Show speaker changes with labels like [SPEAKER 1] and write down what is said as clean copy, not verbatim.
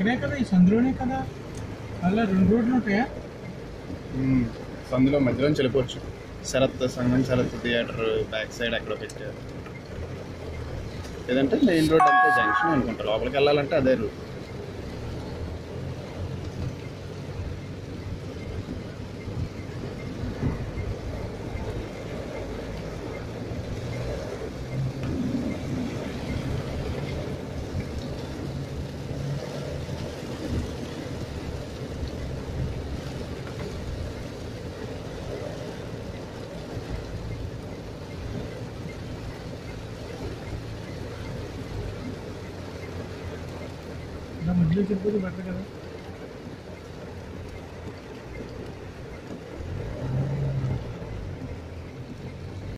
[SPEAKER 1] ఇక్కడే కదా, ఈ సందులోనే కదా. అలా 2 రోడ్లు ఉంటాయా?
[SPEAKER 2] సందులో మధ్యలో వెళ్ళిపోవచ్చు. Sarath Sangam Sarath theatre back side ఎక్కడో పెట్టారు. లేదంటే మెయిన్ రోడ్ అంతే జంక్షన్ అనుకుంటా. లోపలికి వెళ్ళాలంటే అదే రూట్.
[SPEAKER 1] మధ్యలో చెప్పేది బెటర్ కదా.